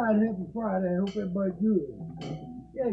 Friday, happy Friday. I hope everybody's good. Yeah.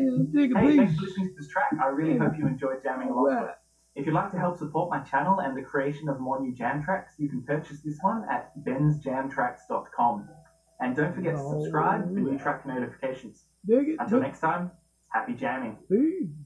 Take a Hey, piece. thanks for listening to this track. I really hope you enjoyed jamming along to it. If you'd like to help support my channel and the creation of more new jam tracks, you can purchase this one at bensjamtracks.com. And don't forget to subscribe for new track notifications. Dig it. Until next time, happy jamming. Peace.